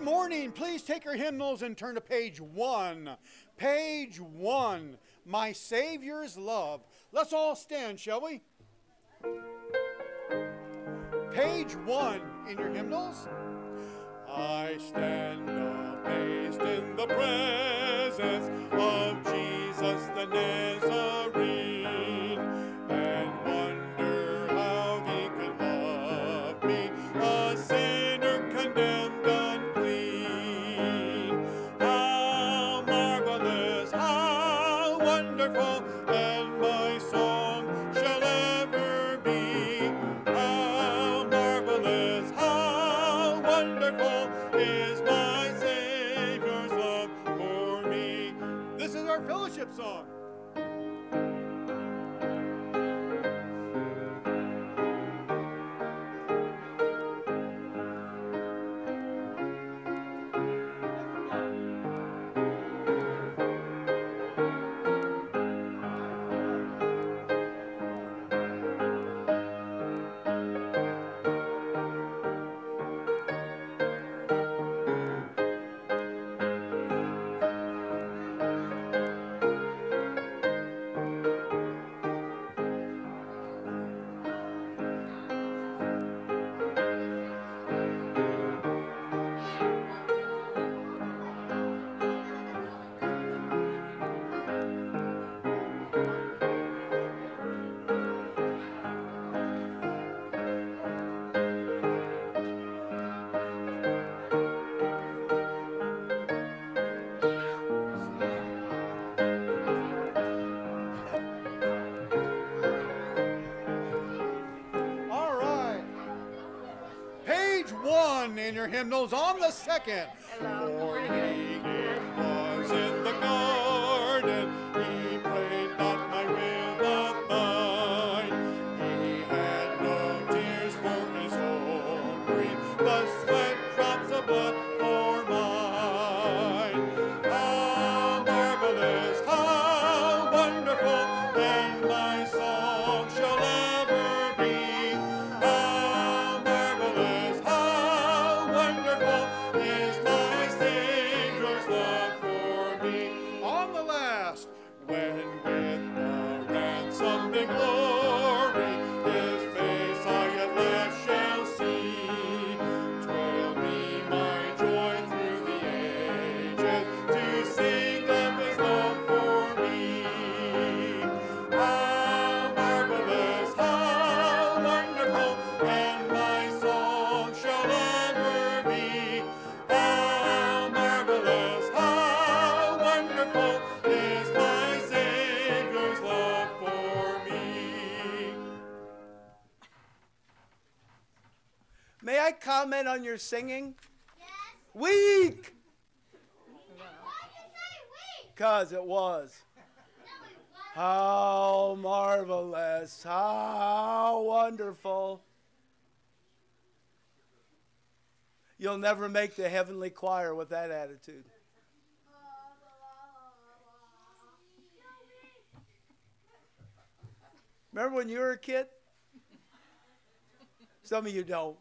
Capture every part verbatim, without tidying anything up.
morning. Please take your hymnals and turn to page one. Page one, My Savior's Love. Let's all stand, shall we? Page one in your hymnals. I stand amazed in the presence of Jesus the Nazarene, and wonder how he could love me, a sinner condemned unclean. How marvelous, how wonderful, and my song shall ever be. How marvelous, how wonderful is my Savior's love for me. This is our fellowship song. In your hymnals on the second. For he was in the garden, he prayed not my will but thine. He had no tears for his own grief, but sweat drops of blood for mine. How marvelous, how wonderful, and my song shall ever be. How marvelous, how wonderful is my Savior's love for me. On the last, when with the ransomed in glory, his face I at last shall see. 'Twill be my joy through the ages to sing of his love for me. How marvelous, how wonderful, and my song shall ever be. How marvelous, how wonderful is my Savior's love for me. May I comment on your singing? Yes. Weak! Why did you say weak? Because it was. No, it wasn't. How marvelous, how wonderful. You'll never make the heavenly choir with that attitude. Remember when you were a kid? Some of you don't.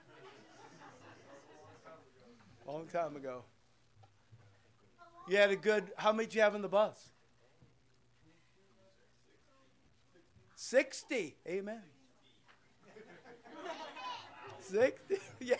Long time ago. You had a good, how many did you have on the bus? sixty. Amen. sixty. Yeah.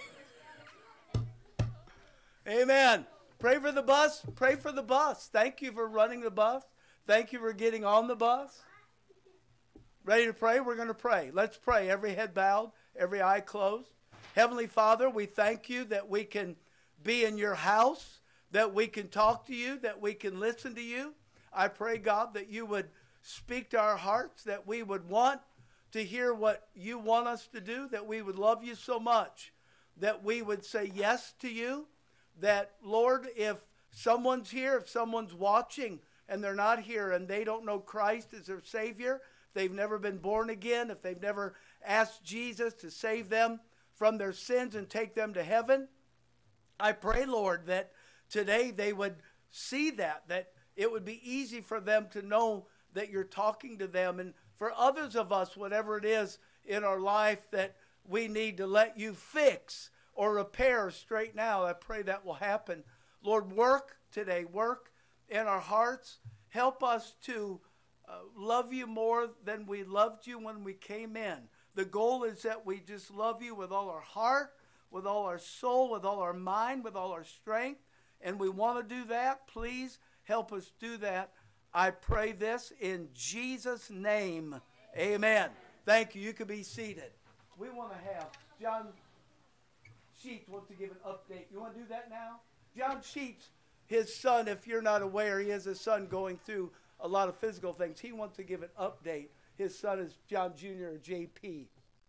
Amen. Pray for the bus. Pray for the bus. Thank you for running the bus. Thank you for getting on the bus. Ready to pray? We're going to pray. Let's pray. Every head bowed, every eye closed. Heavenly Father, we thank you that we can be in your house, that we can talk to you, that we can listen to you. I pray, God, that you would speak to our hearts, that we would want to hear what you want us to do, that we would love you so much, that we would say yes to you, that, Lord, if someone's here, if someone's watching and they're not here and they don't know Christ as their Savior, if they've never been born again, if they've never asked Jesus to save them from their sins and take them to heaven, I pray, Lord, that today they would see that, that it would be easy for them to know that you're talking to them. And for others of us, whatever it is in our life that we need to let you fix or repair or straighten out. I pray that will happen. Lord, work today. Work in our hearts. Help us to uh, love you more than we loved you when we came in. The goal is that we just love you with all our heart, with all our soul, with all our mind, with all our strength. And we want to do that. Please help us do that. I pray this in Jesus' name. Amen. Thank you. You can be seated. We want to have John Sheets wants to give an update. You want to do that now? John Sheets, his son, if you're not aware, he has a son going through a lot of physical things. He wants to give an update. His son is John Junior or J P.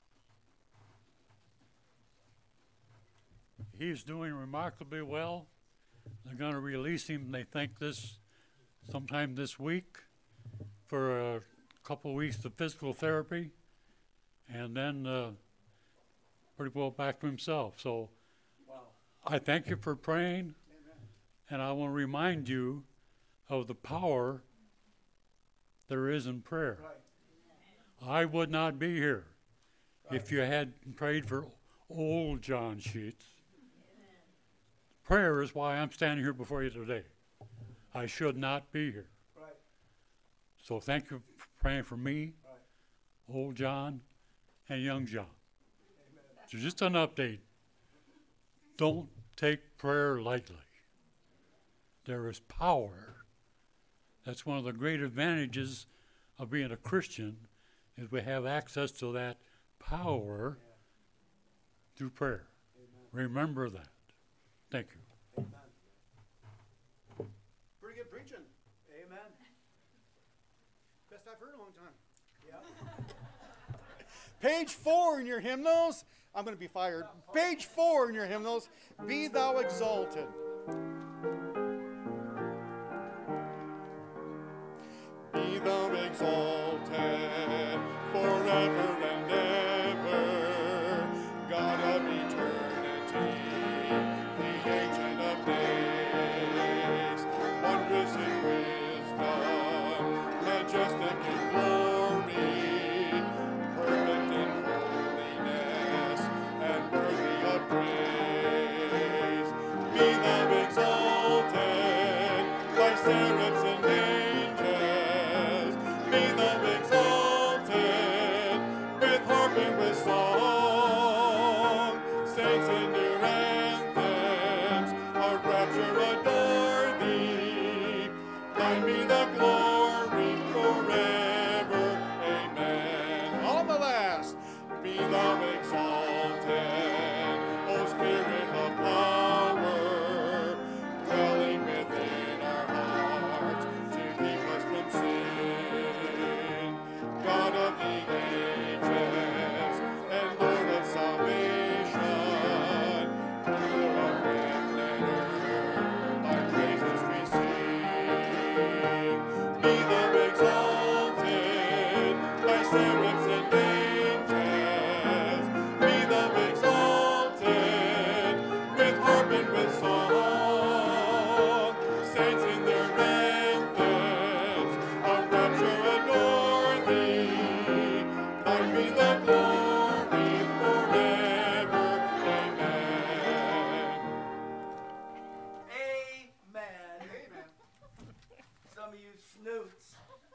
He's doing remarkably well. They're going to release him, they think, this sometime this week for a couple of weeks of physical therapy, and then uh, pretty well back to himself. So Wow. I thank you for praying, and I want to remind you of the power there is in prayer. Right. I would not be here if you had prayed for old John Sheets. Prayer is why I'm standing here before you today. I should not be here. Right. So thank you for praying for me, Right. old John, and young John. Amen. So just an update. Don't take prayer lightly. There is power. That's one of the great advantages of being a Christian, is we have access to that power Yeah. through prayer. Amen. Remember that. Thank you. Amen. Pretty good preaching. Amen. Best I've heard in a long time. Yeah. Page four in your hymnals. I'm going to be fired. Page four in your hymnals. Be thou exalted. Be thou exalted forever and ever, God of eternity, the Ancient of Days, wondrous in wisdom, majestic in glory, perfect in holiness, and worthy of praise. Be thou exalted by seraphs and angels, be thou exalted with harp and with song. Saints in their anthems, our rapture adore thee. Thine be the glory forever. Amen. On the last, be thou exalted, O Spirit of power, dwelling within our hearts to keep us from sin. God of the ages and Lord of salvation, ruler of heaven and earth, thy praises we sing. Be thou exalted by seraphs and angels, be thou exalted with harp and with song. Saints in their anthems, our rapture adore thee. Thine be the glory forever. Amen. Amen. Some of you snoots.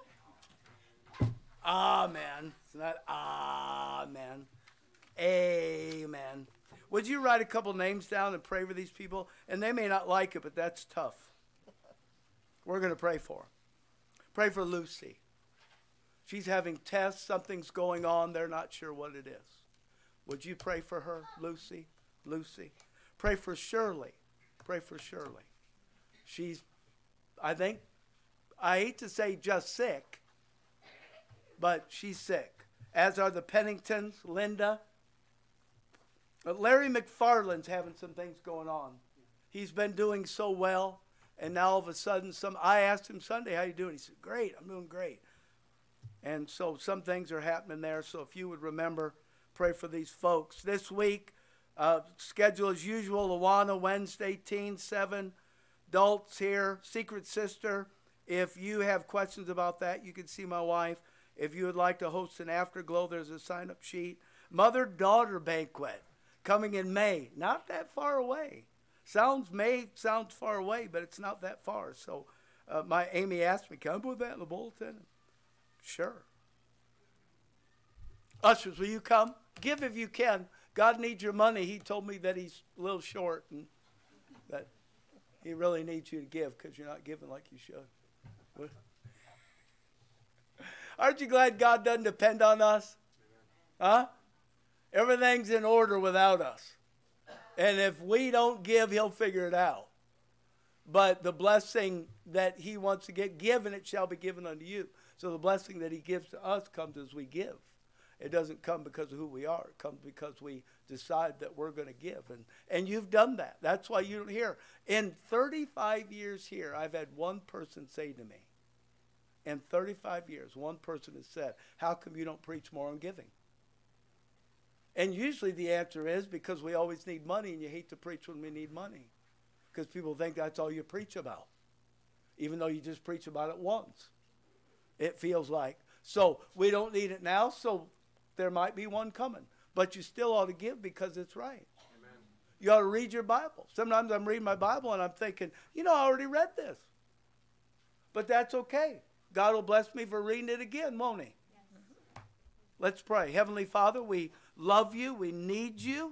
Amen. It's not amen. Amen. Would you write a couple names down and pray for these people? And they may not like it, but that's tough. We're going to pray for them. Pray for Lucy. She's having tests. Something's going on. They're not sure what it is. Would you pray for her, Lucy? Lucy. Pray for Shirley. Pray for Shirley. She's, I think, I hate to say just sick, but she's sick. As are the Penningtons, Linda. But Larry McFarland's having some things going on. He's been doing so well, and now all of a sudden, some. I asked him Sunday, how you doing? He said, great, I'm doing great. And so some things are happening there, so if you would remember, pray for these folks. This week, uh, schedule as usual, Awana Wednesday, teens, seven, adults here, Secret Sister. If you have questions about that, you can see my wife. If you would like to host an afterglow, there's a sign-up sheet. Mother-daughter banquet. coming in May. Not that far away. Sounds May sounds far away, but it's not that far. So uh, my Amy asked me, can I put that in the bulletin? Sure. Ushers, will you come? Give if you can. God needs your money. He told me that he's a little short and that he really needs you to give because you're not giving like you should. Aren't you glad God doesn't depend on us? Huh? Everything's in order without us. And if we don't give, he'll figure it out. But the blessing that he wants to get given, it shall be given unto you. So the blessing that he gives to us comes as we give. It doesn't come because of who we are. It comes because we decide that we're going to give. And, and you've done that. That's why you don't hear. In thirty-five years here, I've had one person say to me, in thirty-five years, one person has said, how come you don't preach more on giving? And usually the answer is because we always need money and you hate to preach when we need money. Because people think that's all you preach about. Even though you just preach about it once. It feels like. So we don't need it now, so there might be one coming. But you still ought to give because it's right. Amen. You ought to read your Bible. Sometimes I'm reading my Bible and I'm thinking, you know, I already read this. But that's okay. God will bless me for reading it again, won't he? Yes. Let's pray. Heavenly Father, we love you. We need you.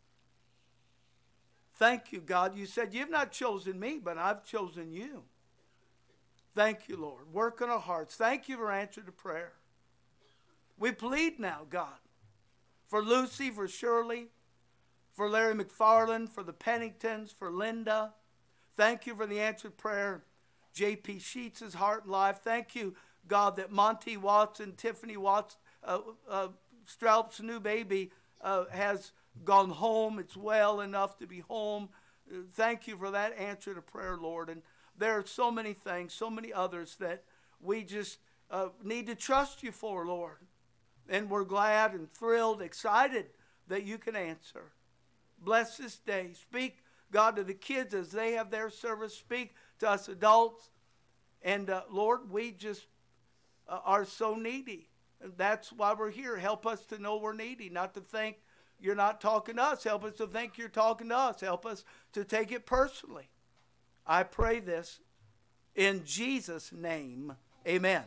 Thank you, God. You said you've not chosen me, but I've chosen you. Thank you, Lord. Work on our hearts. Thank you for answering the prayer. We plead now, God, for Lucy, for Shirley, for Larry McFarland, for the Penningtons, for Linda. Thank you for the answered prayer. J P Sheets' heart and life. Thank you, God, that Monty Watson, Tiffany Watson, uh, uh, Straup's new baby uh, has gone home. It's well enough to be home. Uh, thank you for that answer to prayer, Lord. And there are so many things, so many others that we just uh, need to trust you for, Lord. And we're glad and thrilled, excited that you can answer. Bless this day. Speak, God, to the kids as they have their service. Speak to us adults. And, uh, Lord, we just uh, are so needy. And that's why we're here. Help us to know we're needy, not to think you're not talking to us. Help us to think you're talking to us. Help us to take it personally. I pray this in Jesus' name. Amen.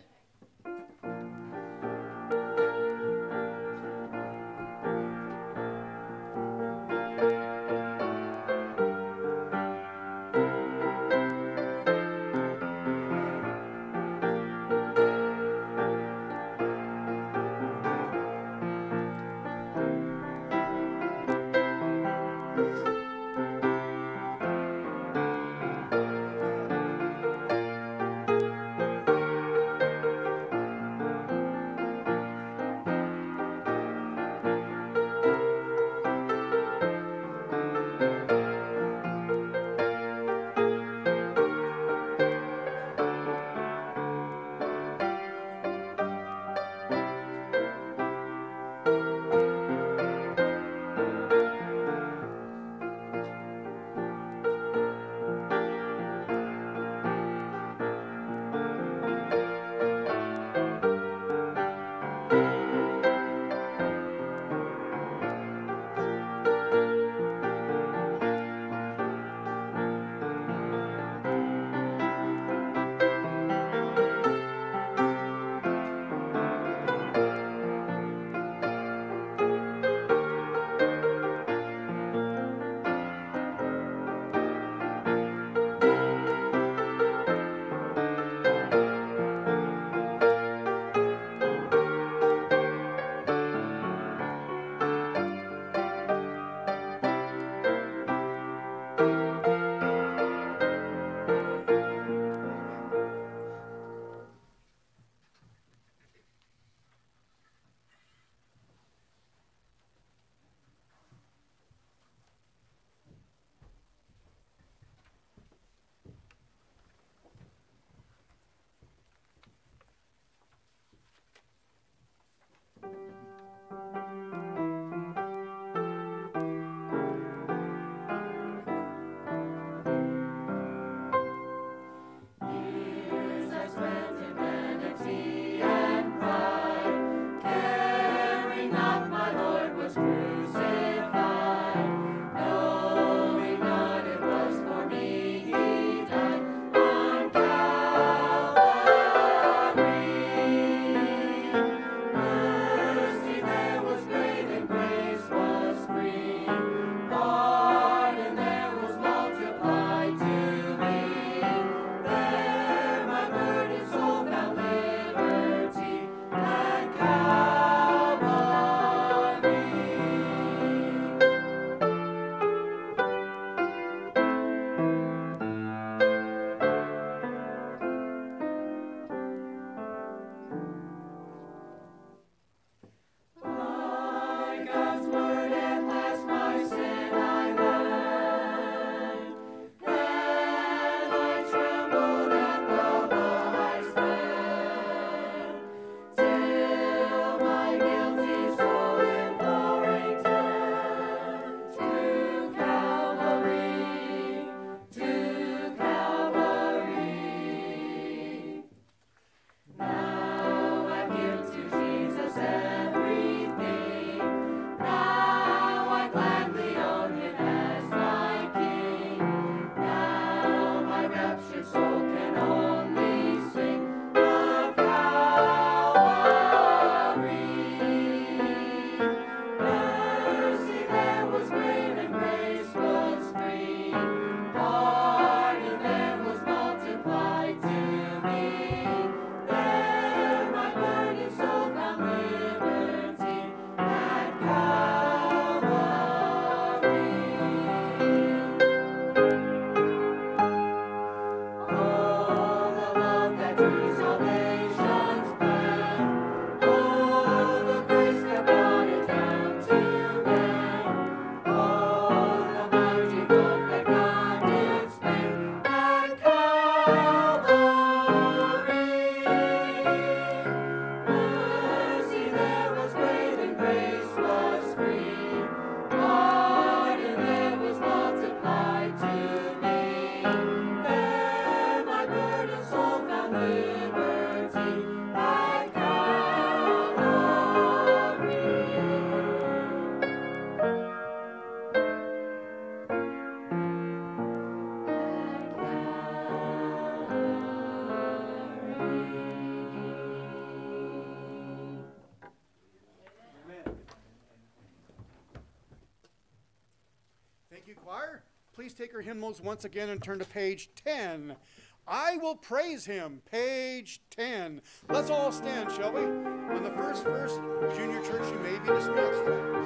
please take your hymnals once again and turn to page ten. I will praise him, page ten. Let's all stand, shall we? On the first verse, Junior Church, you may be dismissed.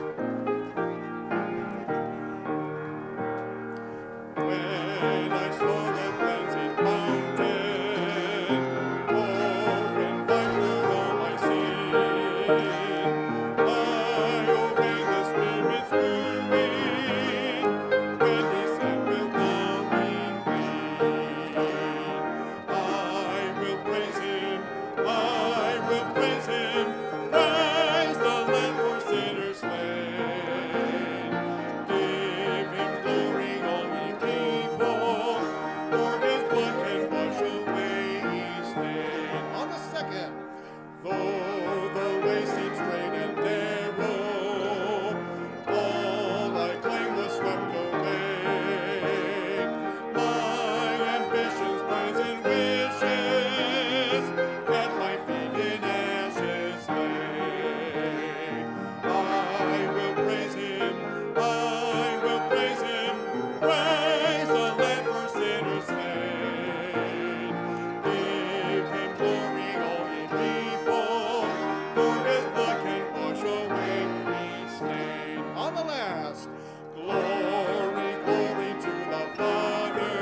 When I saw the cleansing fountain, opened by for all my sin, I obeyed the Spirit's wooing, when he said, "Wilt thou be clean?" I will praise him, I will praise him, Christ the Lamb for sinners slain. Give him glory, all ye people, for his blood can wash away each stain. On the second, though the way seems straight and narrow, all I claim was swept away. My ambitions, plans, and wishes at my feet in ashes lay. I will praise him, I will praise him, praise the Lamb for sinners slain. Give him glory, all ye people, for his blood can wash away each stain. On the last, glory, glory to the Father,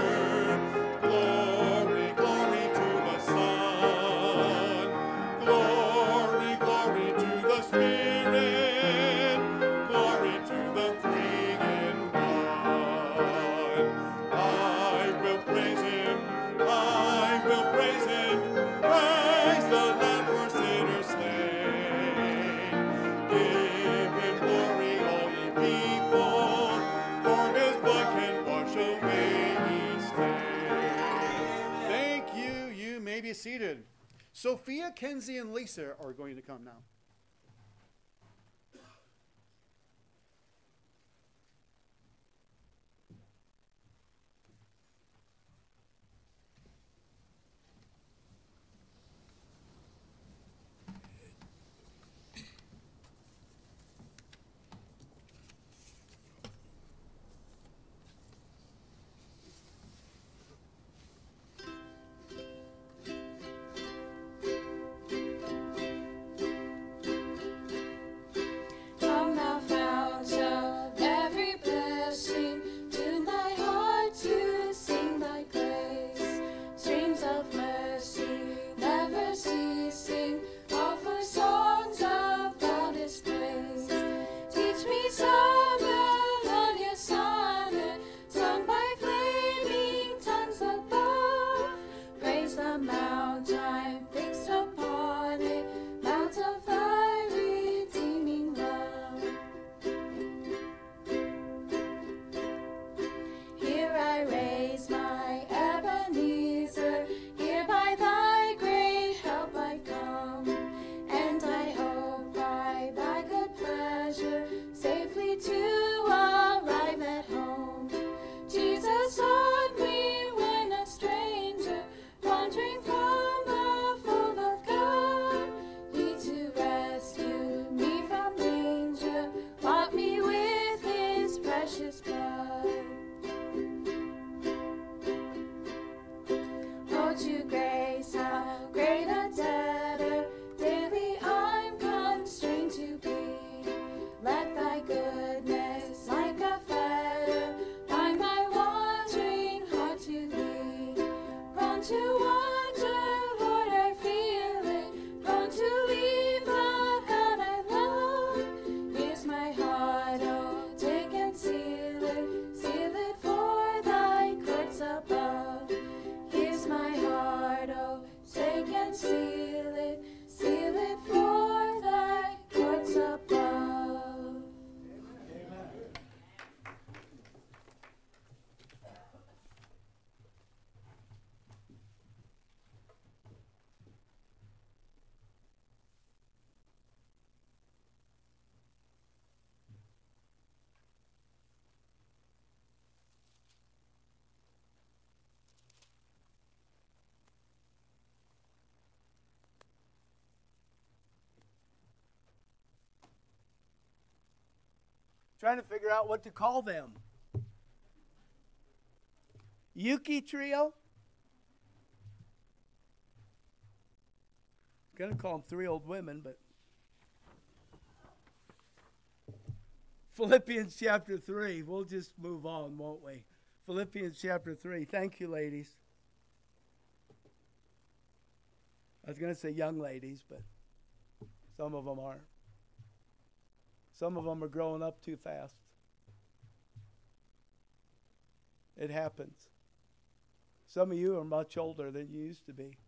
glory, glory to the Son, glory, glory to the Spirit, glory to the three in one. I will praise him, I will praise him, praise the Lamb for sinners slain. Give him glory, all ye people, for his blood can wash away each stain. Thank you. You may be seated. Sophia, Kenzie, and Lisa are going to come now. Come thou fount of every blessing, tune thy heart to sing thy grace. Streams of mercy never ceasing, offer songs of loudest praise. Teach me some melodious sonnet, sung by flaming tongues above. Praise the mount I'm fixed upon it, mount of thy redeeming love. Here I raise my Ebenezer, here by thy great help I've come, and I hope by thy good pleasure safely to arrive at home. Jesus sought me when a stranger, wandering from the fold of God. He to rescue me from danger, bought me with his precious blood. Oh, to grace, how great a debtor daily I'm constrained to be. Let thy goodness, like a fetter, bind my wandering heart to thee. Prone to wander, Lord, I feel it, prone to leave the God I love. Here's my heart, oh, take and seal it, seal it for thy courts above. Here's my heart, oh, take and seal it, seal it for thy courts above. Trying to figure out what to call them. Yuki Trio. Gonna call them three old women, but Philippians chapter three. We'll just move on, won't we? Philippians chapter three. Thank you, ladies. I was going to say young ladies, but some of them aren't. Some of them are growing up too fast. It happens. Some of you are much older than you used to be.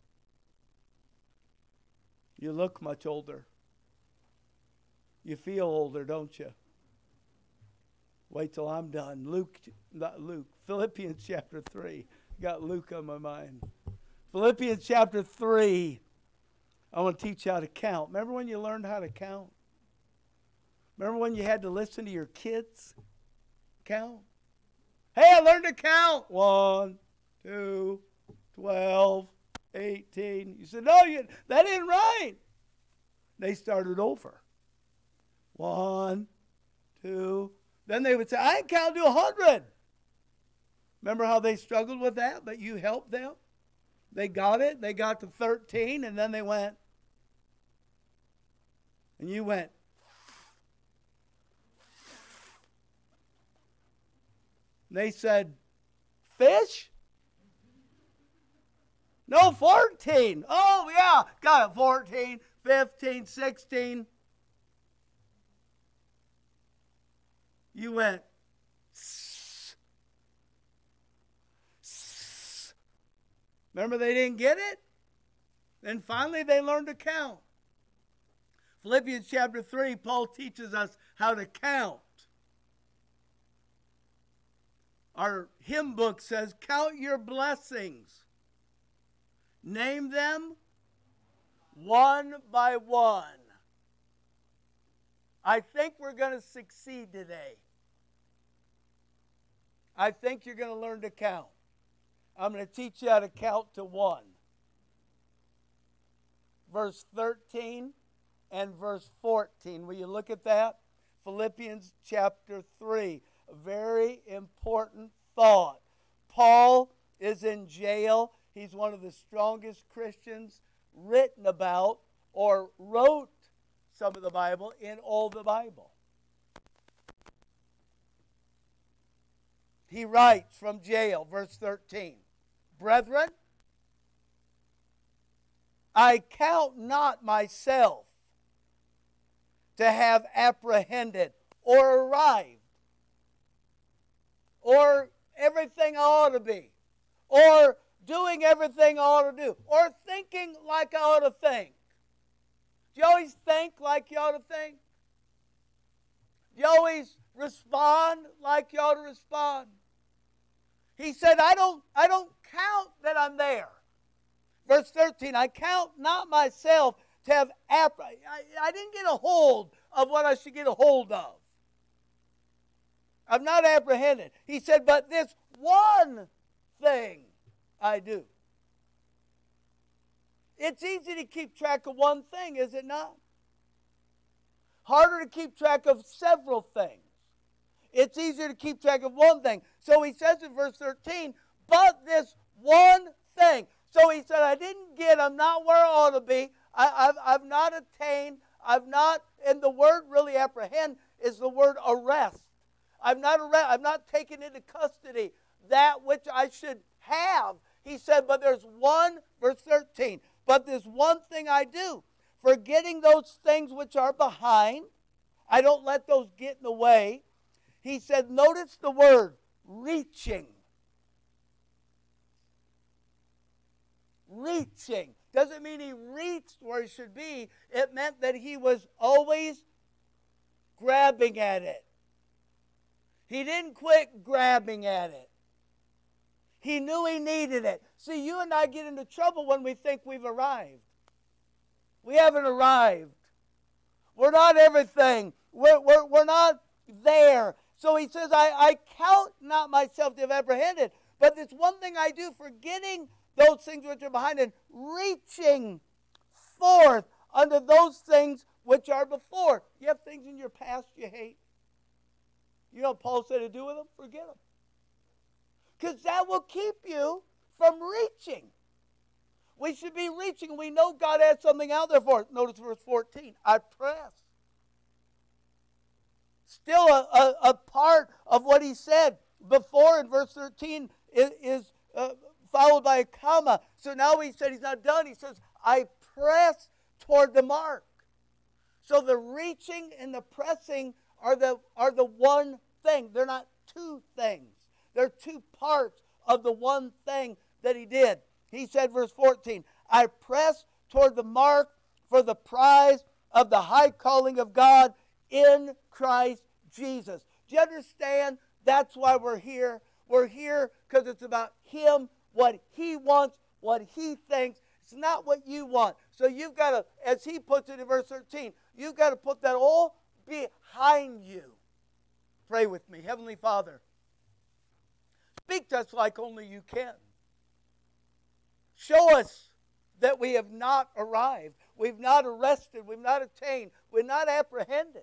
You look much older. You feel older, don't you? Wait till I'm done. Luke, not Luke, Philippians chapter three. Got Luke on my mind. Philippians chapter three. I want to teach you how to count. Remember when you learned how to count? Remember when you had to listen to your kids count? Hey, I learned to count. One, two, twelve, eighteen. You said, no, you, that ain't right. They started over. One, two. Then they would say, I can count to a hundred. Remember how they struggled with that, but you helped them? They got it. They got to thirteen, and then they went. And you went. They said, fish? No, fourteen. Oh, yeah. Got it. fourteen, fifteen, sixteen. You went. Remember they didn't get it? Then finally they learned to count. Philippians chapter three, Paul teaches us how to count. Our hymn book says, count your blessings. Name them one by one. I think we're going to succeed today. I think you're going to learn to count. I'm going to teach you how to count to one. Verse thirteen and verse fourteen. Will you look at that? Philippians chapter three. A very important thought. Paul is in jail. He's one of the strongest Christians written about or wrote some of the Bible in all the Bible. He writes from jail, verse thirteen. Brethren, I count not myself to have apprehended or arrived or everything I ought to be or doing everything I ought to do or thinking like I ought to think. Do you always think like you ought to think? Do you always respond like you ought to respond? He said, I don't, I don't count that I'm there. Verse thirteen, I count not myself to have, app- I, I didn't get a hold of what I should get a hold of. I've not apprehended. He said, but this one thing I do. It's easy to keep track of one thing, is it not? Harder to keep track of several things. It's easier to keep track of one thing. So he says in verse thirteen, but this one thing. So he said, I didn't get, I'm not where I ought to be. I, I've, I've not attained, I've not, and the word really apprehend is the word arrest. I've not arrest, I've not taken into custody that which I should have. He said, but there's one, verse thirteen, but there's one thing I do, forgetting those things which are behind. I don't let those get in the way. He said, notice the word, reaching. Reaching. Doesn't mean he reached where he should be. It meant that he was always grabbing at it. He didn't quit grabbing at it. He knew he needed it. See, you and I get into trouble when we think we've arrived. We haven't arrived. We're not everything. We're, we're, we're not there. So he says, I, I count not myself to have apprehended, but this one thing I do, forgetting those things which are behind and reaching forth unto those things which are before. You have things in your past you hate. You know what Paul said to do with them? Forget them. because that will keep you from reaching. We should be reaching. We know God has something out there for us. Notice verse fourteen. I press. Still a, a, a part of what he said before in verse thirteen is, is uh, followed by a comma. So now he said he's not done. He says, I press toward the mark. So the reaching and the pressing are the, are the one thing. They're not two things. They're two parts of the one thing that he did. He said, verse fourteen, I press toward the mark for the prize of the high calling of God in Christ Jesus. Do you understand? That's why we're here. We're here because it's about him, what he wants, what he thinks. It's not what you want. So you've got to, as he puts it in verse thirteen, you've got to put that all behind you. Pray with me. Heavenly Father, speak to us like only you can. Show us that we have not arrived. We've not arrested. We've not attained. We're not apprehended.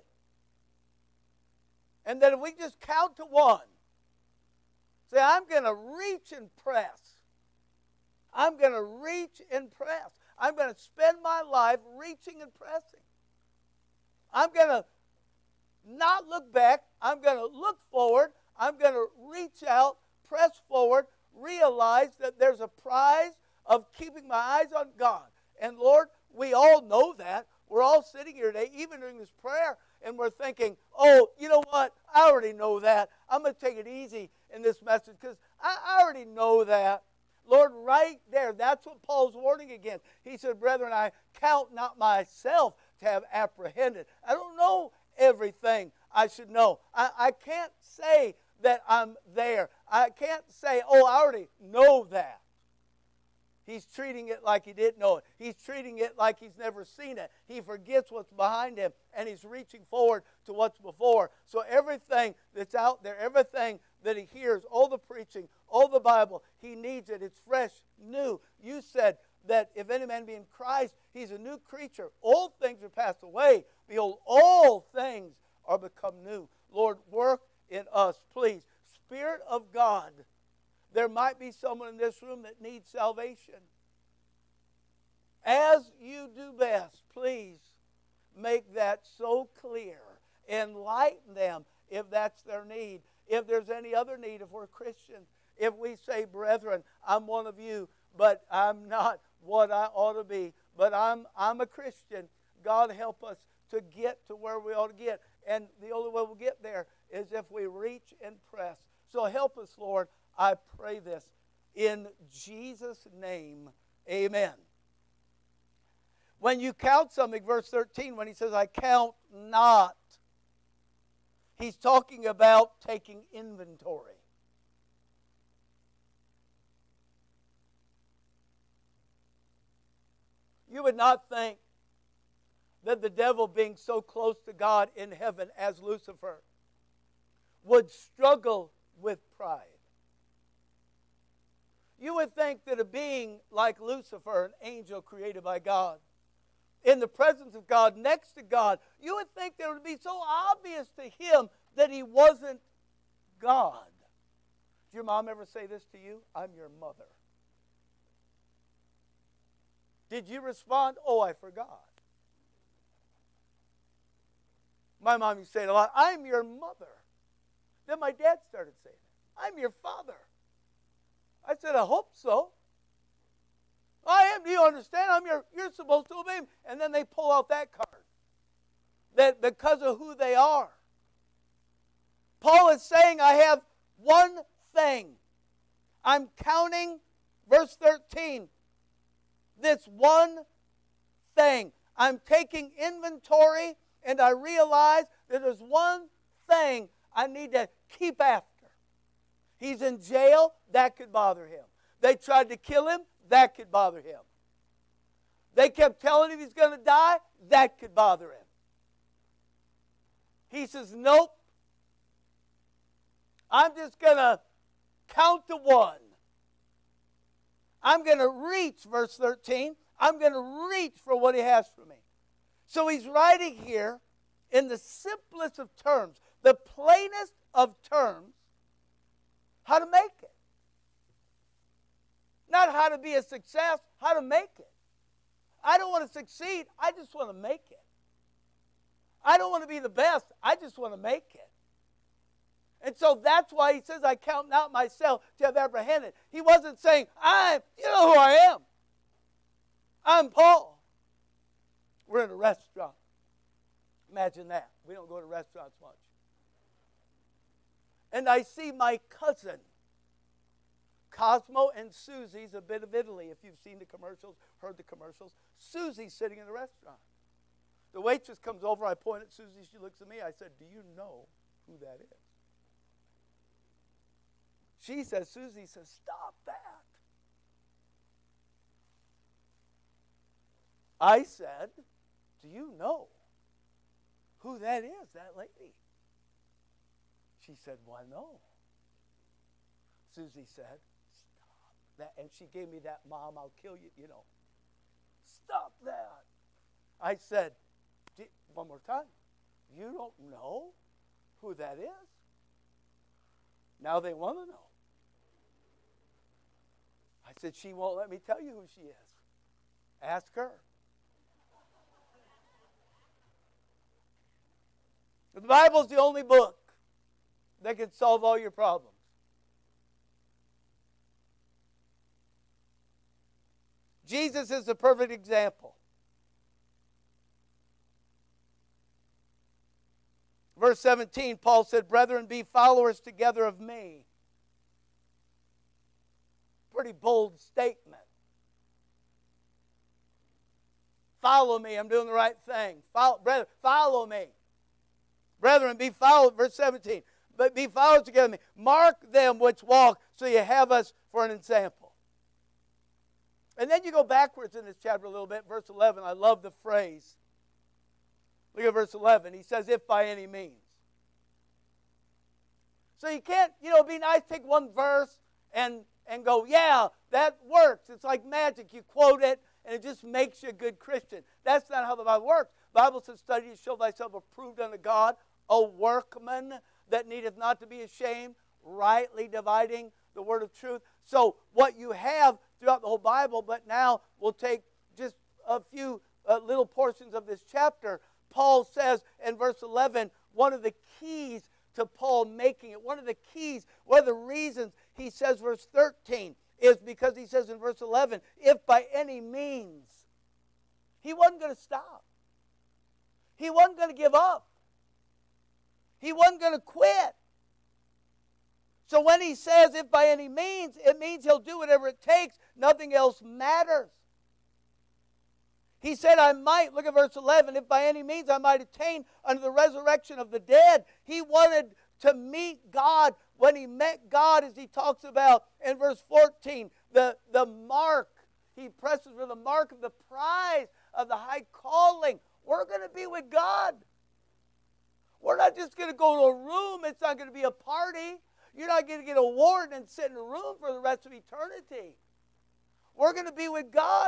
And that if we just count to one, say, I'm going to reach and press. I'm going to reach and press. I'm going to spend my life reaching and pressing. I'm going to not look back. I'm going to look forward. I'm going to reach out, press forward, realize that there's a prize of keeping my eyes on God. And Lord, we all know that. We're all sitting here today, even during this prayer, and we're thinking, oh, you know what? I already know that. I'm going to take it easy in this message because I, I already know that. Lord, right there, that's what Paul's warning against. He said, brethren, I count not myself to have apprehended. I don't know everything I should know. I, I can't say that I'm there. I can't say, oh, I already know that. He's treating it like he didn't know it. He's treating it like he's never seen it. He forgets what's behind him, and he's reaching forward to what's before. So everything that's out there, everything that he hears, all the preaching, all the Bible, he needs it. It's fresh, new. You said that if any man be in Christ, he's a new creature. Old things are passed away. Behold, all things are become new. Lord, work in us, please. Spirit of God, there might be someone in this room that needs salvation. As you do best, please make that so clear. Enlighten them if that's their need. If there's any other need, if we're Christians, if we say, brethren, I'm one of you, but I'm not what I ought to be, but I'm, I'm a Christian, God help us to get to where we ought to get. And the only way we'll get there is if we reach and press. So help us, Lord. I pray this in Jesus' name. Amen. When you count something, verse thirteen, when he says, I count not, he's talking about taking inventory. You would not think that the devil, being so close to God in heaven as Lucifer, would struggle with pride. You would think that a being like Lucifer, an angel created by God, in the presence of God, next to God, you would think that it would be so obvious to him that he wasn't God. Did your mom ever say this to you? I'm your mother. Did you respond? Oh, I forgot. My mom used to say it a lot. I'm your mother. Then my dad started saying it. I'm your father. I said, I hope so. I am. Do you understand? I'm your, you're supposed to obey him. And then they pull out that card. That because of who they are. Paul is saying, I have one thing. I'm counting, verse thirteen, this one thing. I'm taking inventory, and I realize that there's one thing I need to keep after. He's in jail, that could bother him. They tried to kill him, that could bother him. They kept telling him he's going to die, that could bother him. He says, nope. I'm just going to count to one. I'm going to reach, verse thirteen, I'm going to reach for what he has for me. So he's writing here in the simplest of terms, the plainest of terms, how to make it. Not how to be a success, how to make it. I don't want to succeed. I just want to make it. I don't want to be the best. I just want to make it. And so that's why he says, I count not myself to have apprehended. He wasn't saying, I'm, you know who I am. I'm Paul. We're in a restaurant. Imagine that. We don't go to restaurants much. And I see my cousin, Cosmo and Susie's a bit of Italy. If you've seen the commercials, heard the commercials. Susie's sitting in the restaurant. The waitress comes over. I point at Susie. She looks at me. I said, do you know who that is? She says, Susie says, stop that. I said, do you know who that is, that lady? She said, why, no. Susie said, stop that. And she gave me that, Mom, I'll kill you, you know. Stop that. I said, one more time, you don't know who that is? Now they want to know. I said, she won't let me tell you who she is. Ask her. The Bible is the only book that can solve all your problems. Jesus is the perfect example. Verse seventeen, Paul said, brethren, be followers together of me. Pretty bold statement. Follow me. I'm doing the right thing. Follow, brethren, follow me. Brethren, be followed. Verse seventeen. But be followed together with me. Mark them which walk, so you have us for an example. And then you go backwards in this chapter a little bit. Verse eleven. I love the phrase. Look at verse eleven. He says, if by any means. So you can't, you know, it'd be nice to take one verse and, and go, yeah, that works. It's like magic. You quote it, and it just makes you a good Christian. That's not how the Bible works. The Bible says, study to show thyself approved unto God, a workman that needeth not to be ashamed, rightly dividing the word of truth. So what you have throughout the whole Bible, but now we'll take just a few uh, little portions of this chapter. Paul says in verse eleven, one of the keys to Paul making it, one of the keys, one of the reasons he says verse thirteen is because he says in verse eleven, if by any means. He wasn't going to stop. He wasn't going to give up. He wasn't going to quit. So when he says if by any means, it means he'll do whatever it takes. Nothing else matters. He said, I might, look at verse eleven, if by any means I might attain unto the resurrection of the dead. He wanted to meet God. When he met God, as he talks about in verse fourteen, the, the mark, he presses for the mark of the prize of the high calling. We're going to be with God. We're not just going to go to a room. It's not going to be a party. You're not going to get a award and sit in a room for the rest of eternity. We're going to be with God.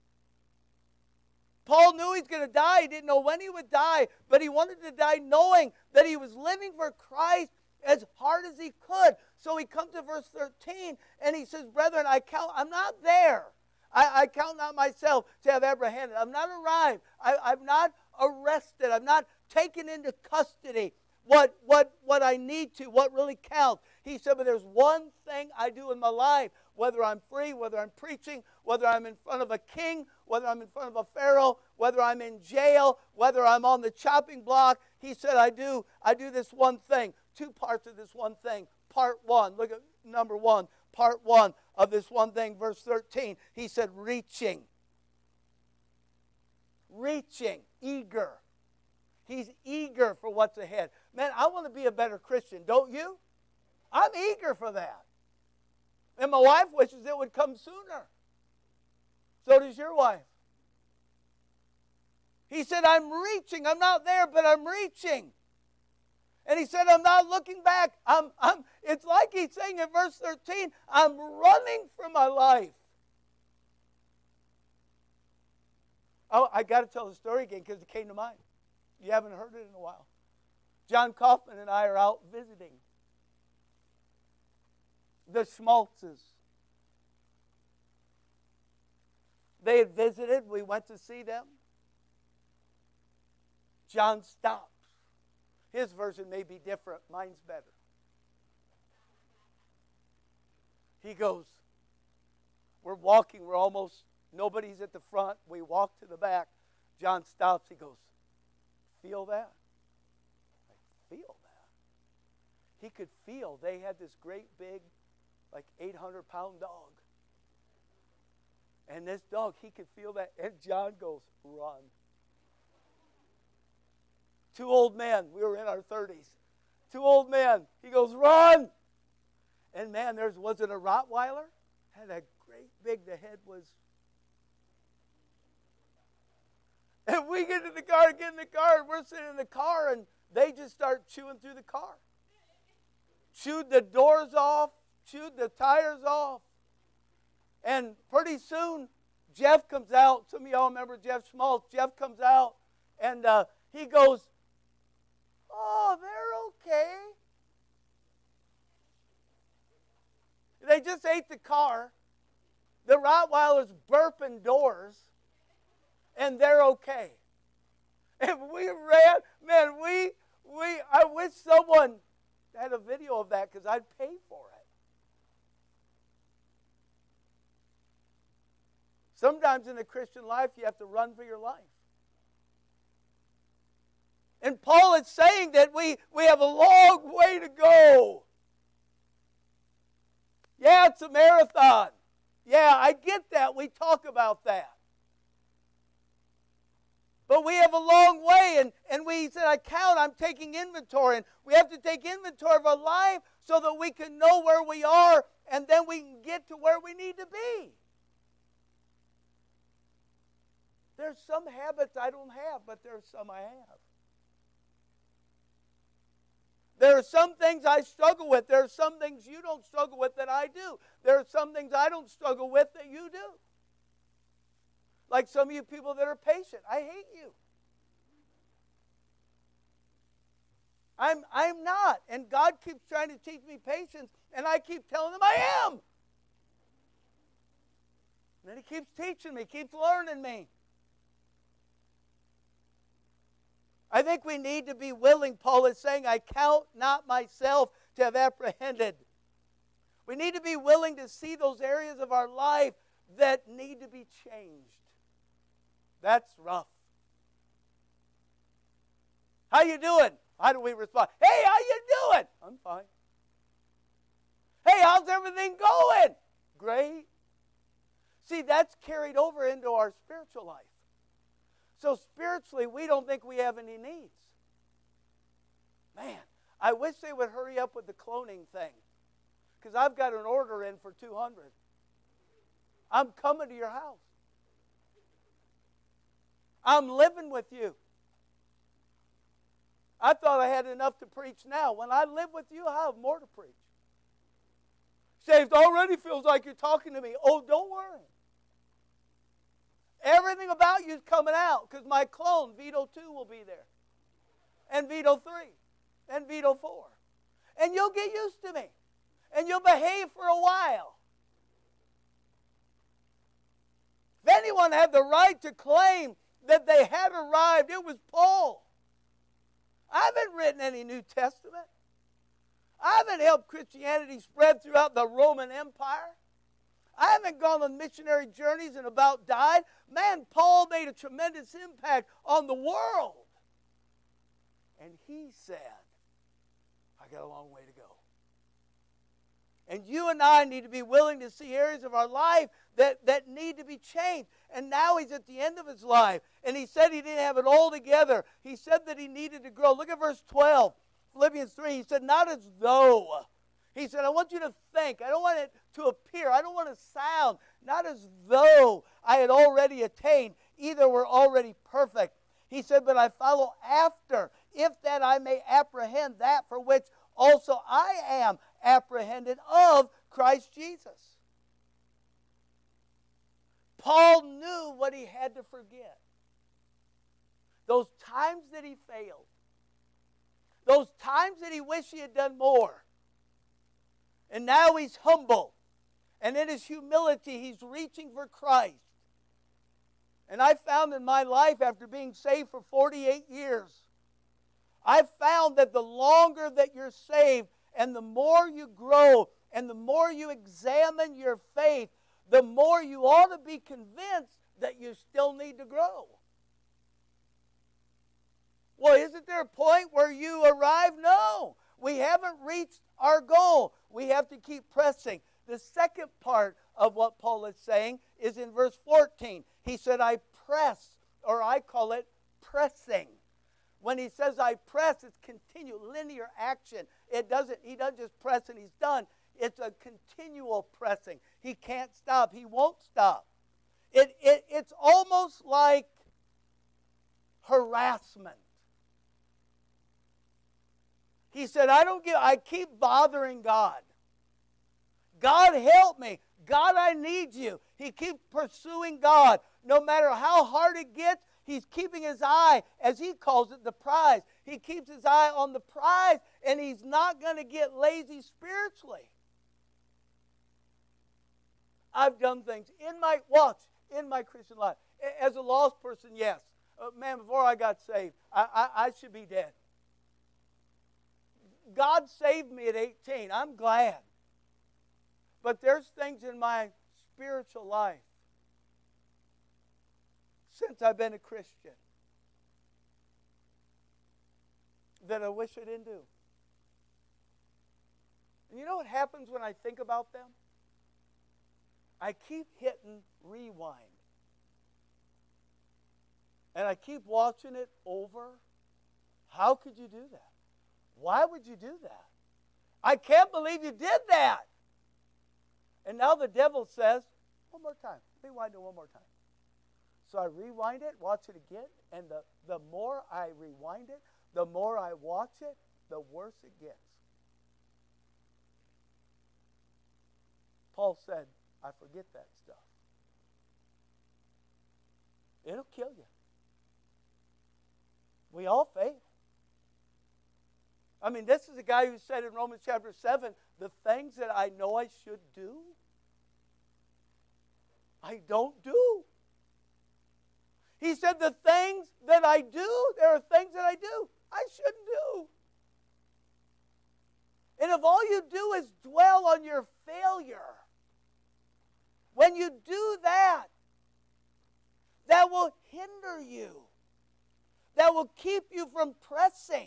Paul knew he's going to die. He didn't know when he would die, but he wanted to die knowing that he was living for Christ as hard as he could. So he comes to verse thirteen, and he says, brethren, I count, I'm not there. I, I count not myself to have apprehended. I'm not arrived. I, I'm not arrested. I'm not taken into custody. What, what, what I need to, what really counts. He said, but there's one thing I do in my life, whether I'm free, whether I'm preaching, whether I'm in front of a king, whether I'm in front of a pharaoh, whether I'm in jail, whether I'm on the chopping block. He said, I do, I do this one thing. Two parts of this one thing. Part one, look at number one. Part one of this one thing, verse thirteen. He said, reaching. Reaching, eager. He's eager for what's ahead. Man, I want to be a better Christian, don't you? I'm eager for that. And my wife wishes it would come sooner. So does your wife. He said, I'm reaching. I'm not there, but I'm reaching. And he said, I'm not looking back. I'm, I'm, it's like he's saying in verse thirteen, I'm running for my life. Oh, I got to tell the story again because it came to mind. You haven't heard it in a while. John Kaufman and I are out visiting the Schmaltzes. They had visited. We went to see them. John stops. His version may be different. Mine's better. He goes, we're walking. We're almost, nobody's at the front. We walk to the back. John stops. He goes, feel that? I feel that. He could feel they had this great big, like eight hundred pound dog. And this dog, he could feel that. And John goes, run. Two old men. We were in our thirties. Two old men. He goes, run. And man, there wasn't a Rottweiler. Had a great big, the head was. And we get in the car, get in the car, and we're sitting in the car, and they just start chewing through the car. Chewed the doors off, chewed the tires off. And pretty soon, Jeff comes out. Some of y'all remember Jeff Schmaltz. Jeff comes out, and uh, he goes, oh, they're okay. They just ate the car. The Rottweiler's burping doors, and they're okay. And we ran, man, we, we, I wish someone had a video of that because I'd pay for it. Sometimes in the Christian life, you have to run for your life. And Paul is saying that we, we have a long way to go. Yeah, it's a marathon. Yeah, I get that. We talk about that. But we have a long way, and, and we said, I count, I'm taking inventory. And we have to take inventory of our life so that we can know where we are, and then we can get to where we need to be. There's some habits I don't have, but there's some I have. There are some things I struggle with. There are some things you don't struggle with that I do. There are some things I don't struggle with that you do. Like some of you people that are patient. I hate you. I'm, I'm not. And God keeps trying to teach me patience, and I keep telling him I am. And then he keeps teaching me, keeps learning me. I think we need to be willing. Paul is saying, I count not myself to have apprehended. We need to be willing to see those areas of our life that need to be changed. That's rough. How you doing? How do we respond? Hey, how you doing? I'm fine. Hey, how's everything going? Great. See, that's carried over into our spiritual life. So spiritually, we don't think we have any needs. Man, I wish they would hurry up with the cloning thing. Because I've got an order in for two hundred. I'm coming to your house. I'm living with you. I thought I had enough to preach now. When I live with you, I have more to preach. Saved already feels like you're talking to me. Oh, don't worry. Everything about you is coming out because my clone, Vito two, will be there. And Vito three. And Vito four. And you'll get used to me. And you'll behave for a while. If anyone had the right to claim that they had arrived, it was Paul. I haven't written any New Testament. I haven't helped Christianity spread throughout the Roman Empire. I haven't gone on missionary journeys and about died. Man, Paul made a tremendous impact on the world. And he said, I got a long way to go. And you and I need to be willing to see areas of our life that, that need to be changed. And now he's at the end of his life. And he said he didn't have it all together. He said that he needed to grow. Look at verse twelve, Philippians three. He said, not as though. He said, I want you to think. I don't want it to appear. I don't want to sound. Not as though I had already attained. Either were already perfect. He said, but I follow after, if that I may apprehend that for which also I am apprehended of Christ Jesus. Paul knew what he had to forget. Those times that he failed. Those times that he wished he had done more. And now he's humble. And in his humility, he's reaching for Christ. And I found in my life, after being saved for forty-eight years, I've found that the longer that you're saved and the more you grow and the more you examine your faith, the more you ought to be convinced that you still need to grow. Well, isn't there a point where you arrive? No. We haven't reached our goal. We have to keep pressing. The second part of what Paul is saying is in verse fourteen. He said, I press, or I call it pressing. When he says I press, it's continual, linear action. It doesn't, he doesn't just press and he's done. It's a continual pressing. He can't stop. He won't stop. It, it, it's almost like harassment. He said, I don't give, I keep bothering God. God, help me. God, I need you. He keeps pursuing God. No matter how hard it gets, he's keeping his eye, as he calls it, the prize. He keeps his eye on the prize, and he's not going to get lazy spiritually. I've done things in my, watch, in my Christian life. As a lost person, yes. Uh, man, before I got saved, I, I, I should be dead. God saved me at eighteen. I'm glad. But there's things in my spiritual life since I've been a Christian that I wish I didn't do. And you know what happens when I think about them? I keep hitting rewind. And I keep watching it over. How could you do that? Why would you do that? I can't believe you did that. And now the devil says, one more time. Rewind it one more time. So I rewind it, watch it again, and the, the more I rewind it, the more I watch it, the worse it gets. Paul said, I forget that stuff. It'll kill you. We all fail. I mean, this is a guy who said in Romans chapter seven, the things that I know I should do, I don't do. He said the things that I do, there are things that I do I shouldn't do. And if all you do is dwell on your failure, when you do that, that will hinder you. That will keep you from pressing.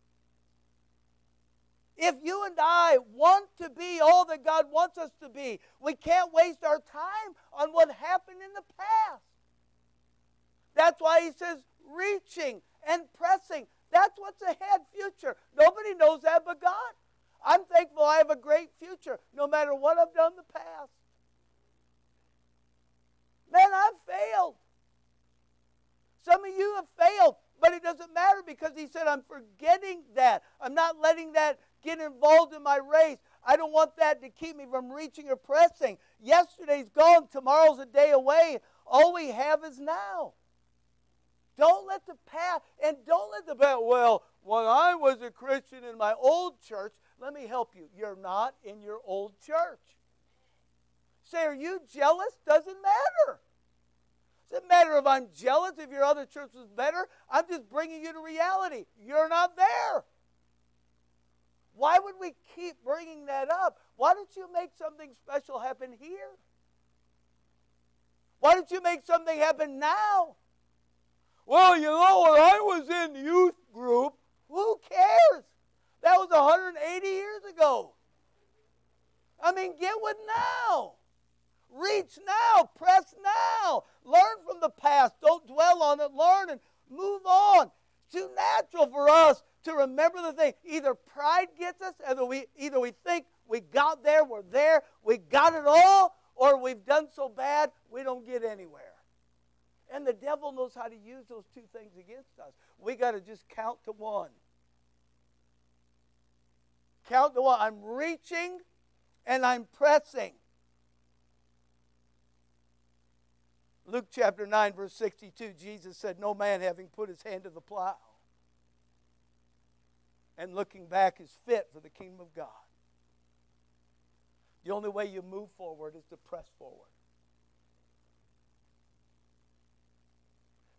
If you and I want to be all that God wants us to be, we can't waste our time on what happened in the past. That's why he says reaching and pressing. That's what's ahead, future. Nobody knows that but God. I'm thankful I have a great future, no matter what I've done in the past. Man, I've failed. Some of you have failed, but it doesn't matter because he said, I'm forgetting that. I'm not letting that get involved in my race. I don't want that to keep me from reaching or pressing. Yesterday's gone. Tomorrow's a day away. All we have is now. Don't let the past, and don't let the past, well, when I was a Christian in my old church, let me help you. You're not in your old church. Say, are you jealous? Doesn't matter. Doesn't matter if I'm jealous, if your other church was better. I'm just bringing you to reality. You're not there. Why would we keep bringing that up? Why don't you make something special happen here? Why don't you make something happen now? Well, you know, when I was in youth group, who cares? That was one hundred eighty years ago. I mean, get with now. Reach now. Press now. Learn from the past. Don't dwell on it. Learn and move on. It's too natural for us to remember the thing. Either pride gets us, either we, either we think we got there, we're there, we got it all, or we've done so bad we don't get anywhere. And the devil knows how to use those two things against us. We got to just count to one. Count to one. I'm reaching and I'm pressing. Luke chapter nine, verse sixty-two, Jesus said, no man having put his hand to the plow and looking back is fit for the kingdom of God. The only way you move forward is to press forward.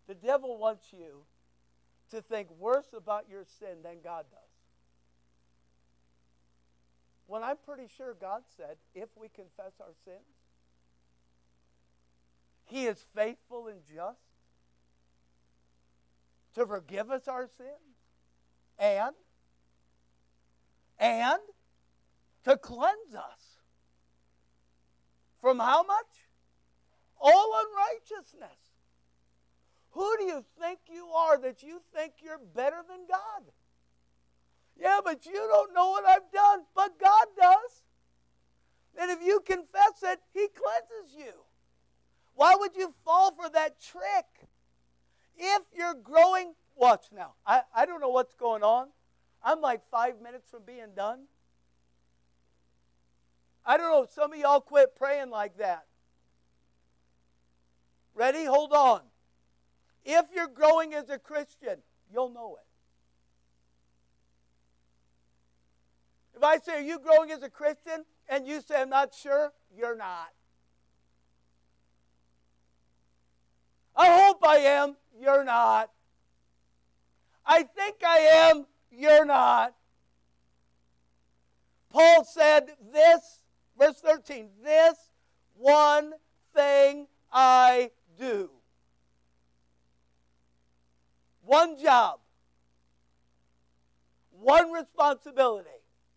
The devil wants you to think worse about your sin than God does. When I'm pretty sure God said, if we confess our sins, He is faithful and just to forgive us our sins and, and to cleanse us from how much? All unrighteousness. Who do you think you are that you think you're better than God? Yeah, but you don't know what I've done, but God does. And if you confess it, He cleanses you. Why would you fall for that trick? If you're growing, watch now. I, I don't know what's going on. I'm like five minutes from being done. I don't know, some of y'all quit praying like that. Ready? Hold on. If you're growing as a Christian, you'll know it. If I say, are you growing as a Christian? And you say, I'm not sure, you're not. I hope I am, you're not. I think I am, you're not. Paul said this, verse thirteen, this one thing I do. One job. One responsibility.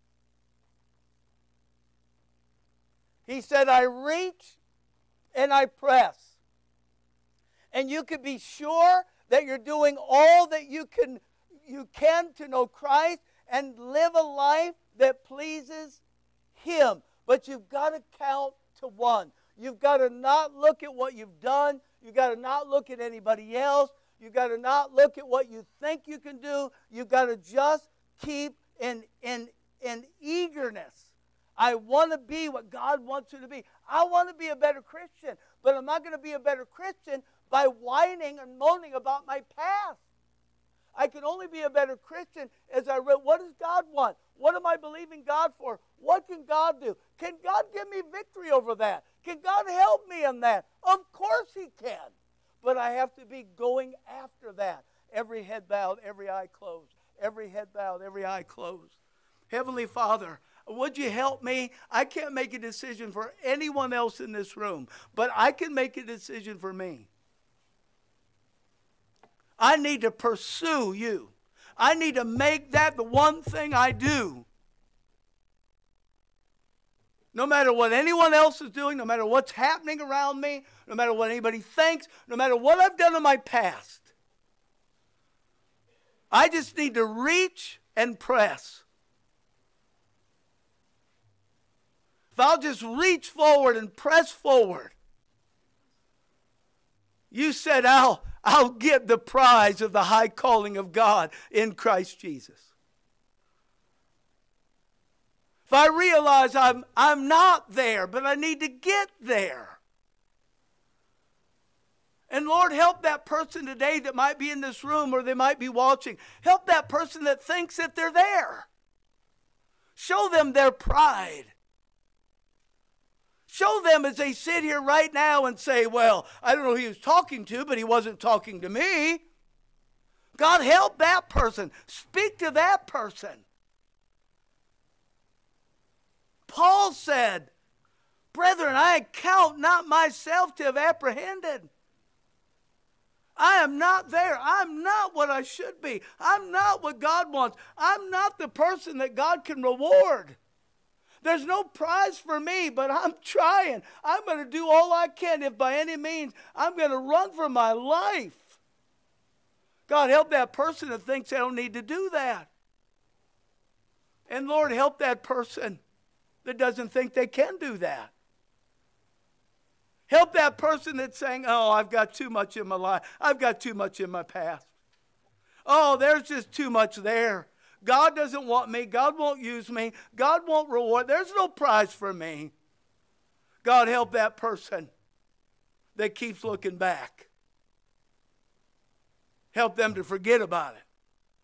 He said, I reach and I press. And you can be sure that you're doing all that you can, you can to know Christ and live a life that pleases Him. But you've got to count to one. You've got to not look at what you've done. You've got to not look at anybody else. You've got to not look at what you think you can do. You've got to just keep in, in, in eagerness. I want to be what God wants you to be. I want to be a better Christian, but I'm not going to be a better Christian by whining and moaning about my past. I can only be a better Christian as I read, what does God want? What am I believing God for? What can God do? Can God give me victory over that? Can God help me in that? Of course He can. But I have to be going after that. Every head bowed, every eye closed. Every head bowed, every eye closed. Heavenly Father, would you help me? I can't make a decision for anyone else in this room, but I can make a decision for me. I need to pursue you. I need to make that the one thing I do. No matter what anyone else is doing, no matter what's happening around me, no matter what anybody thinks, no matter what I've done in my past, I just need to reach and press. If I'll just reach forward and press forward, you said I'll, I'll get the prize of the high calling of God in Christ Jesus. If I realize I'm, I'm not there, but I need to get there. And Lord, help that person today that might be in this room or they might be watching. Help that person that thinks that they're there. Show them their pride. Show them as they sit here right now and say, well, I don't know who he was talking to, but he wasn't talking to me. God, help that person. Speak to that person. Paul said, brethren, I count not myself to have apprehended. I am not there. I'm not what I should be. I'm not what God wants. I'm not the person that God can reward. There's no prize for me, but I'm trying. I'm going to do all I can. If by any means I'm going to run for my life. God, help that person that thinks they don't need to do that. And Lord, help that person that doesn't think they can do that. Help that person that's saying, oh, I've got too much in my life. I've got too much in my past. Oh, there's just too much there. God doesn't want me. God won't use me. God won't reward. There's no prize for me. God, help that person that keeps looking back. Help them to forget about it.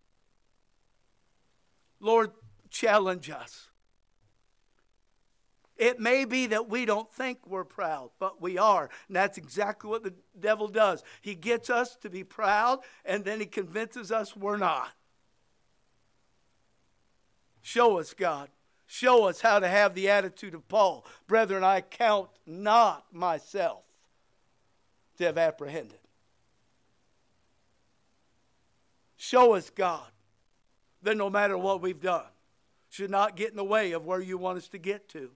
Lord, challenge us. It may be that we don't think we're proud, but we are. And that's exactly what the devil does. He gets us to be proud, and then he convinces us we're not. Show us, God. Show us how to have the attitude of Paul. Brethren, I count not myself to have apprehended. Show us, God, that no matter what we've done, should not get in the way of where you want us to get to.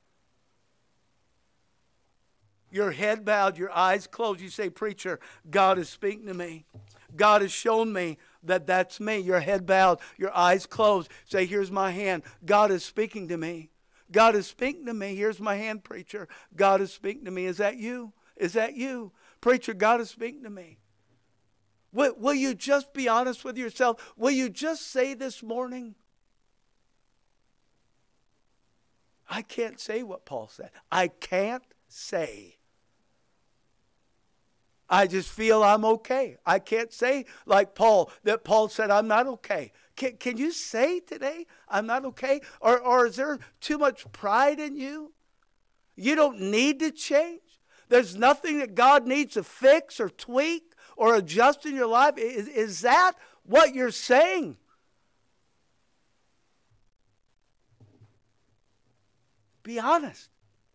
Your head bowed, your eyes closed. You say, preacher, God is speaking to me. God has shown me that that's me. Your head bowed, your eyes closed. Say, here's my hand. God is speaking to me. God is speaking to me. Here's my hand, preacher. God is speaking to me. Is that you? Is that you? Preacher, God is speaking to me. Will, will you just be honest with yourself? Will you just say this morning, I can't say what Paul said. I can't say. I just feel I'm okay. I can't say like Paul, that Paul said, I'm not okay. Can, can you say today, I'm not okay? Or, or is there too much pride in you? You don't need to change. There's nothing that God needs to fix or tweak or adjust in your life. Is, is that what you're saying? Be honest.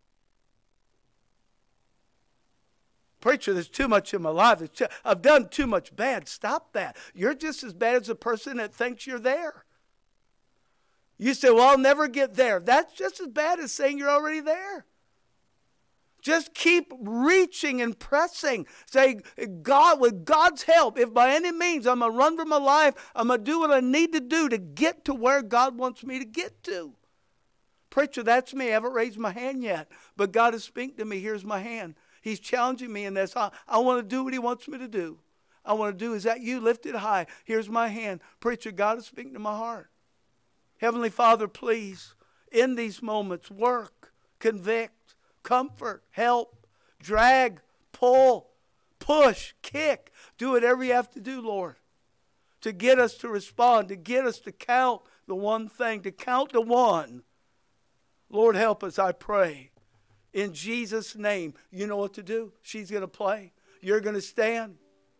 Preacher, there's too much in my life. Too, I've done too much bad. Stop that. You're just as bad as the person that thinks you're there. You say, well, I'll never get there. That's just as bad as saying you're already there. Just keep reaching and pressing. Say, God, with God's help, if by any means I'm going to run for my life, I'm going to do what I need to do to get to where God wants me to get to. Preacher, that's me. I haven't raised my hand yet. But God is speaking to me. Here's my hand. He's challenging me in this. I, I want to do what he wants me to do. I want to do, is that you? Lift it high. Here's my hand. Preacher, God is speaking to my heart. Heavenly Father, please, in these moments, work, convict, comfort, help, drag, pull, push, kick. Do whatever you have to do, Lord, to get us to respond, to get us to count the one thing, to count the one. Lord, help us, I pray. In Jesus' name, you know what to do. She's going to play. You're going to stand.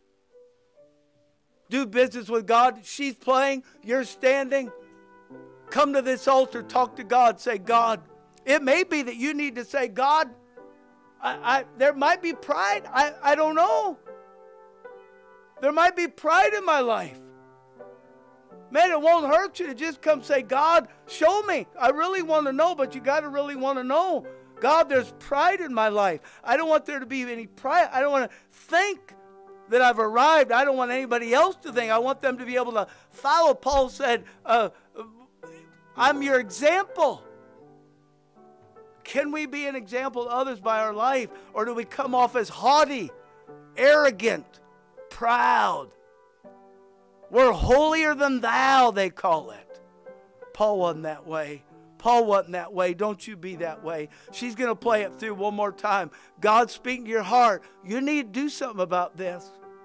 Do business with God. She's playing. You're standing. Come to this altar. Talk to God. Say, God, it may be that you need to say, God, I, I, there might be pride. I, I don't know. There might be pride in my life. Man, it won't hurt you to just come say, God, show me. I really want to know, but you got to really want to know. God, there's pride in my life. I don't want there to be any pride. I don't want to think that I've arrived. I don't want anybody else to think. I want them to be able to follow. Paul said, uh, I'm your example. Can we be an example to others by our life? Or do we come off as haughty, arrogant, proud? We're holier than thou, they call it. Paul wasn't that way. Paul wasn't that way. Don't you be that way. She's going to play it through one more time. God's speaking to your heart. You need to do something about this.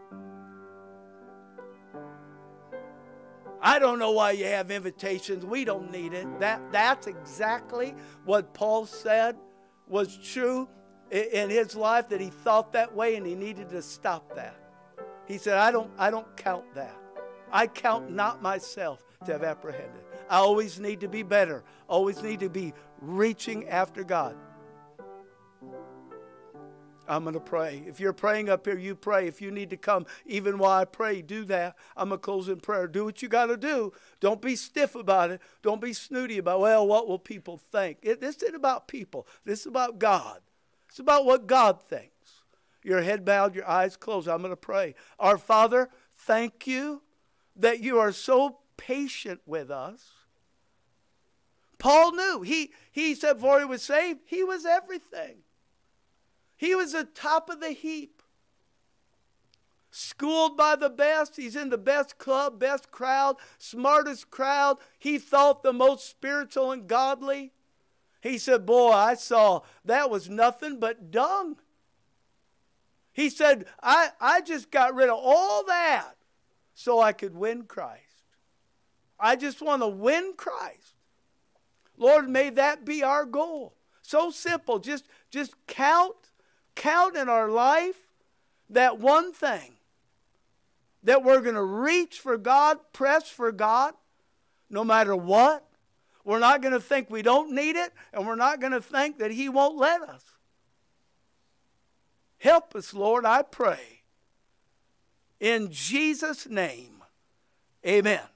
I don't know why you have invitations. We don't need it. That, that's exactly what Paul said was true in his life, that he thought that way and he needed to stop that. He said, I don't, I don't count that. I count not myself to have apprehended. I always need to be better. Always need to be reaching after God. I'm going to pray. If you're praying up here, you pray. If you need to come, even while I pray, do that. I'm going to close in prayer. Do what you got to do. Don't be stiff about it. Don't be snooty about, well, what will people think? It, this isn't about people. This is about God. It's about what God thinks. Your head bowed, your eyes closed. I'm going to pray. Our Father, thank you that you are so patient with us. Paul knew. He, he said before he was saved, he was everything. He was the top of the heap. Schooled by the best. He's in the best club, best crowd, smartest crowd. He thought the most spiritual and godly. He said, boy, I saw that was nothing but dung. He said, I, I just got rid of all that so I could win Christ. I just want to win Christ. Lord, may that be our goal. So simple. Just, just count, count in our life that one thing. That we're going to reach for God, press for God, no matter what. We're not going to think we don't need it, and we're not going to think that He won't let us. Help us, Lord, I pray. In Jesus' name, amen.